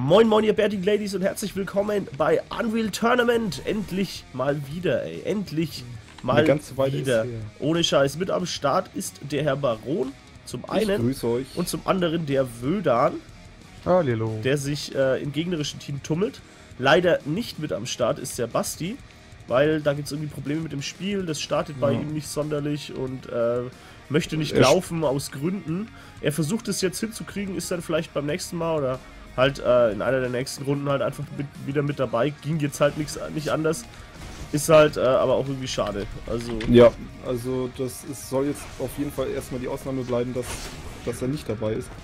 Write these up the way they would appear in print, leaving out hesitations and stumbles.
Moin moin ihr Bärtigen Ladies und herzlich willkommen bei Unreal Tournament. Endlich mal wieder, ey. Endlich mal wieder. Ohne Scheiß. Mit am Start ist der Herr Baron. Zum einen. Ich grüße euch. Und zum anderen der Wödan. Hallo. Der sich im gegnerischen Team tummelt. Leider nicht mit am Start ist der Basti. Weil da gibt es irgendwie Probleme mit dem Spiel. Das startet bei ihm nicht sonderlich und möchte nicht laufen aus Gründen. Er versucht es jetzt hinzukriegen, ist dann vielleicht beim nächsten Mal oder halt in einer der nächsten Runden halt einfach wieder mit dabei. Ging jetzt halt nicht anders. Ist halt aber auch irgendwie schade. Also ja, also das soll jetzt auf jeden Fall erstmal die Ausnahme bleiben, dass er nicht dabei ist.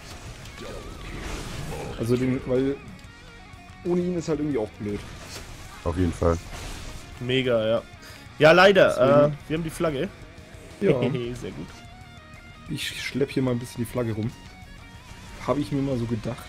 Also weil ohne ihn ist halt irgendwie auch blöd. Auf jeden Fall. Mega, ja. Ja, leider. Wir haben die Flagge. Ja. Sehr gut. Ich schlepp hier mal ein bisschen die Flagge rum. Habe ich mir mal so gedacht.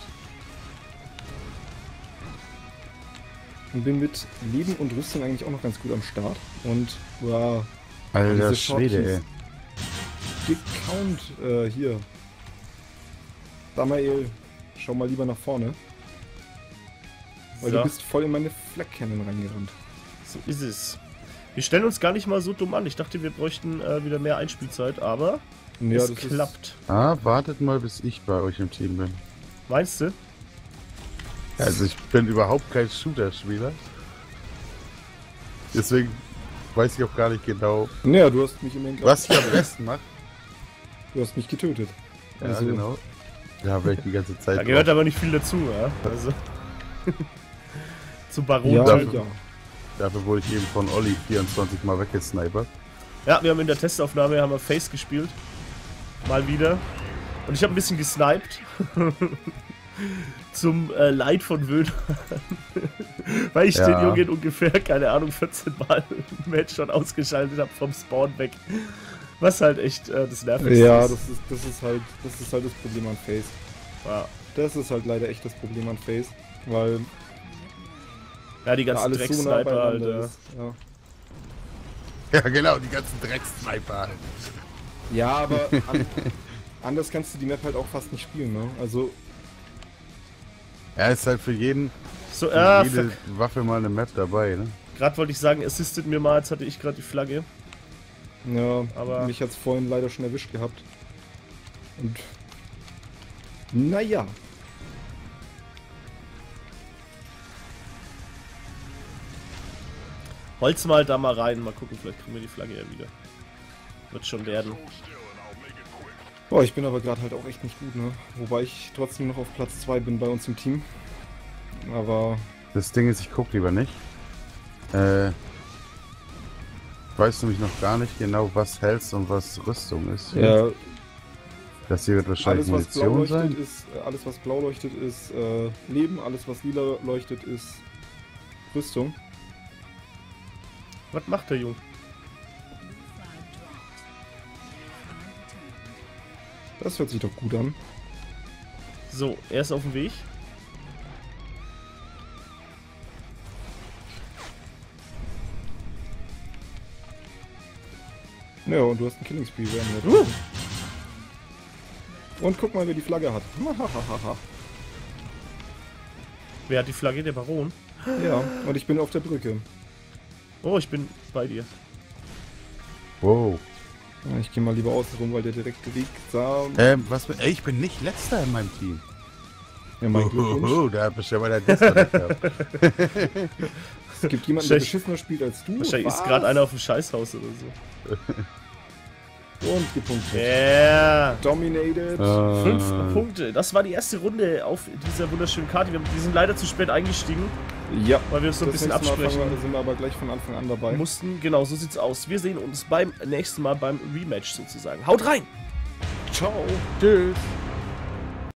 Und bin mit Leben und Rüstung eigentlich auch noch ganz gut am Start. Und war Alter Schwede, ey. Gecount hier. Samael, schau mal lieber nach vorne. Weil du bist voll in meine Flag Cannon reingerannt. So ist es. Wir stellen uns gar nicht mal so dumm an. Ich dachte, wir bräuchten wieder mehr Einspielzeit, aber ja, es klappt. Wartet mal, bis ich bei euch im Team bin. Meinst du? Also ich bin überhaupt kein Shooter-Spieler. Deswegen weiß ich auch gar nicht genau, ja, du hast mich immerhin was ich am besten mache. Du hast mich getötet. Ja, also, genau. Ja, weil ich die ganze Zeit. Da gehört aber nicht viel dazu, ja? Also. Zum Baron. Ja, Dafür wurde ich eben von Olli 24 mal weggesnipert. Ja, wir haben in der Testaufnahme haben wir Face gespielt. Mal wieder. Und ich habe ein bisschen gesniped. Zum Leid von Wödan. Weil ich den Jungen ungefähr, keine Ahnung, 14 Mal im Match schon ausgeschaltet habe vom Spawn weg. Was halt echt das Nervigste ja, ist. das ist halt das Problem an Face. Ja. Das ist halt leider echt das Problem an Face. Weil ja, die ganzen Drecksniper, Alter. Ja, genau, die ganzen Drecksniper halt. Ja, aber anders kannst du die Map halt auch fast nicht spielen, ne? Also. Ja, ist halt für jeden. So, für jede Waffe mal eine Map dabei, ne? Gerade wollte ich sagen, assistet mir mal, jetzt hatte ich gerade die Flagge. Ja, aber mich hat's vorhin leider schon erwischt gehabt. Und. Naja. Holz mal da mal rein, mal gucken, vielleicht kriegen wir die Flagge ja wieder. Wird schon werden. Boah, ich bin aber gerade halt auch echt nicht gut, ne? Wobei ich trotzdem noch auf Platz 2 bin bei uns im Team. Aber... Das Ding ist, ich guck lieber nicht. Weißt du mich noch gar nicht genau, was Health und was Rüstung ist? Ja. Das hier wird wahrscheinlich Munition sein. Alles, was blau leuchtet, ist Leben. Alles, was lila leuchtet, ist Rüstung. Was macht der Junge? Das hört sich doch gut an. So, er ist auf dem Weg. Ja, und du hast einen Killing Spree. Und guck mal, wer die Flagge hat. Wer hat die Flagge? Der Baron? Ja, und ich bin auf der Brücke. Oh, ich bin bei dir. Wow. Ja, ich gehe mal lieber außen rum, weil der direkt liegt. Ey, ich bin nicht letzter in meinem Team. Ja, mein Glückwunsch. Da bist du ja mal der Beste. Es gibt jemanden, der beschissener spielt als du. Wahrscheinlich ist gerade einer auf dem Scheißhaus oder so. Und gepunktet. Yeah. Dominated. 5 Punkte. Das war die erste Runde auf dieser wunderschönen Karte. Wir sind leider zu spät eingestiegen. Ja. Weil wir uns so ein bisschen absprechen. Da sind wir aber gleich von Anfang an dabei. Mussten, genau, so sieht's aus. Wir sehen uns beim nächsten Mal beim Rematch sozusagen. Haut rein! Ciao. Tschüss.